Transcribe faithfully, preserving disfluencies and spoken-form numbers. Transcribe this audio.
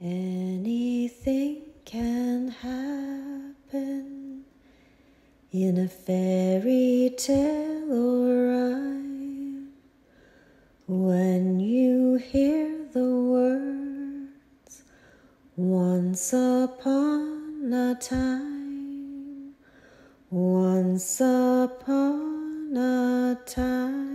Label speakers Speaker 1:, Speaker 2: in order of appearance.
Speaker 1: Anything can happen in a fairy tale or rhyme when you hear the words once upon a time, once upon a time.